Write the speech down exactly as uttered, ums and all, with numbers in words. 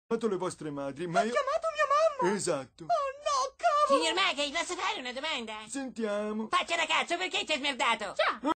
chiamato le vostre madri, ma Ho io... chiamato mia mamma! Esatto. Oh no, cavolo! Signor Maggie, posso fare una domanda? Sentiamo. Faccia da cazzo, perché ti hai smerdato? Già!